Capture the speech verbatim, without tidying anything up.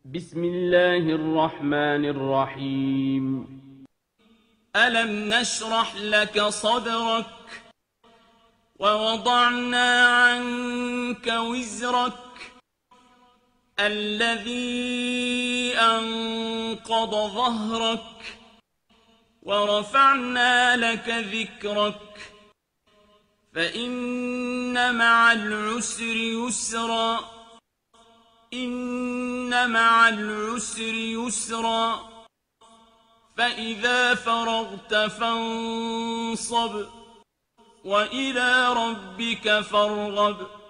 بسم الله الرحمن الرحيم. ألم نشرح لك صدرك ووضعنا عنك وزرك الذي أنقض ظهرك ورفعنا لك ذكرك فإن مع العسر يسرا إن مع العسر يسرا فإذا فرغت فانصب وإلى ربك فارغب.